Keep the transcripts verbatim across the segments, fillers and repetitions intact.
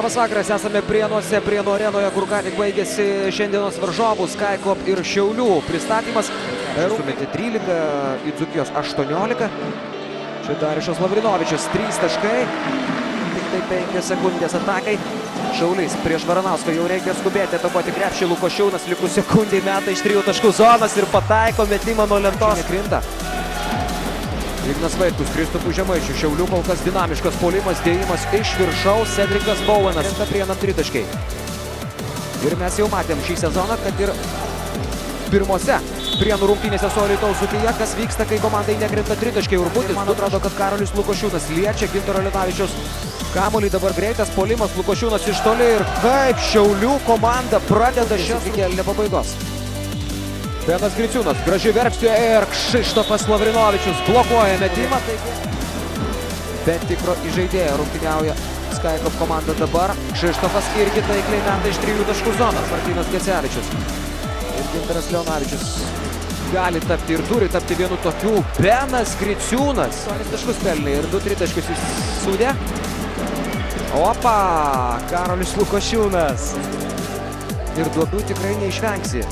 Labas vakaras, esame Prienuose, Prienų arenoje, kur ką tik baigėsi šiandienos varžovų Skaikop ir Šiaulių pristatymas. Sumeti trylika, į Dzūkijos aštuoniolika. Čia Darišas Lavrinovičius, trys taškai, tik tai penkios sekundės atakai. Šaulys prieš Varanauską, jau reikia skubėti atakuoti krepšį. Lukošiūnas likus sekundį meta iš trijų taškų zonas ir pataiko metimą nuo lentos. Nekrinta. Ignas Vaitkus, Kristupų Žemaičių, Šiaulių kol kas dinamiškas puolimas, dėjimas iš viršaus, Cedrikas Bowenas. Prienam tritaškai. Ir mes jau matėm šį sezoną, kad ir pirmose Prienų rungtynėse su Alytaus Dzūkija, kas vyksta, kai komandai nekrinta tritaškai. Urbutis, man atrodo, kad Karolis Lukošiūnas liečia Gintaro Leonavičiaus kamuolį, dabar greitas puolimas, Lukošiūnas iš toli ir kaip Šiaulių komanda pradeda šios kėlinio pabaigos. Benas Griciūnas, graži verkštė ir Kšištofas Lavrinovičius blokuoja metimą. Be tikro įžaidėjo rungtyniauja Skaikop komanda dabar. Kšištofas irgi taikliai meta iš trijų taškų zonos. Martynas Gecevičius ir Gintaras Leonavičius gali tapti ir turi tapti vienu tokių. Benas Griciūnas aštuonis taškus pelnė ir du tritaškius įsūdė. Opa, Karolis Lukošiūnas. Ir duobių tikrai neišvengsi.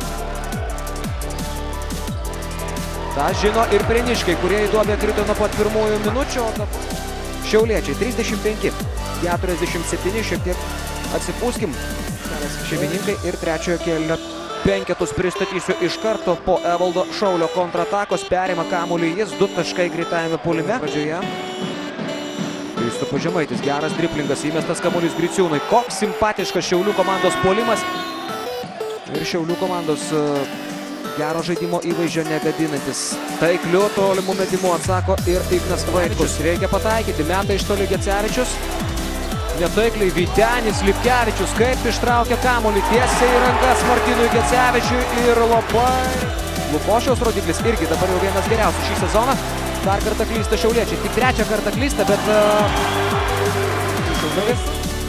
Ta žino ir prieniškai, kurie į duobę krito nuo pat pirmųjų minučių. Šiauliečiai trisdešimt penki, keturiasdešimt septyni, šiek tiek atsipūskim. Šeimininkai ir trečiojo kėlinio penketus pristatysiu iš karto po Evaldo Šaulio kontratakos. Perima kamuolį jis, du taškai greitajame puolime. Pradžioje Kristupų Žemaitis, geras driblingas, įmestas kamuolys Griciūnui. Koks simpatiškas Šiaulių komandos puolimas. Ir Šiaulių komandos gero žaidimo įvaizdžio negadinantis. Taikliu tolimų metimų atsako ir Ignas Vaitkus. Reikia pataikyti, meta iš toli Gecevičius. Netaikliai Vytenis Lipkevičius, kaip ištraukia kamuolį tiesiai į rankas Martynui Gecevičiui ir labai... Lukošiaus rodiklis irgi dabar jau vienas geriausių šį sezoną. Dar kartą klysta šiauliečiai, tik trečią kartą klysta, bet... Šiaulietis.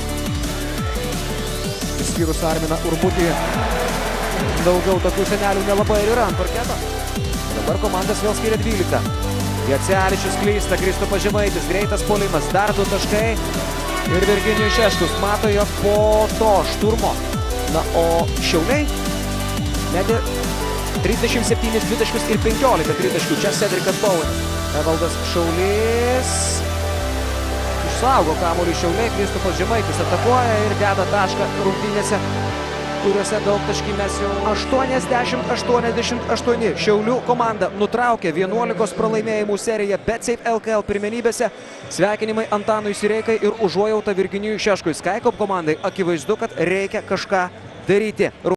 Išskyrus Arminą Urbutį. Daugiau tokių senelių nelabai ir yra ant parketo. Dabar komandas vėl skiria dvylika. Gecevičius klysta, Kristupas Žemaitis, greitas puolimas, dar du taškai. Ir Virginijus Šeškus mato jo po to šturmo. Na, o Šiauliai metė trisdešimt septynis dvitaškius ir penkiolika tritaškių. Čia Cedrikas Bowenas. Evaldas Šaulys išsaugo kamuolį Šiauliai. Kristupas Žemaitis atakuoja ir deda tašką rungtynėse, kuriuose daug taškį mes jau aštuoniasdešimt aštuoniasdešimt aštuoni. Šiaulių komanda nutraukė vienuolikos pralaimėjimų seriją BetSafe L K L pirmenybėse. Sveikinimai Antanui Sireikai ir užuojauta Virginijui Šeškui. Skaikop komandai akivaizdu, kad reikia kažką daryti.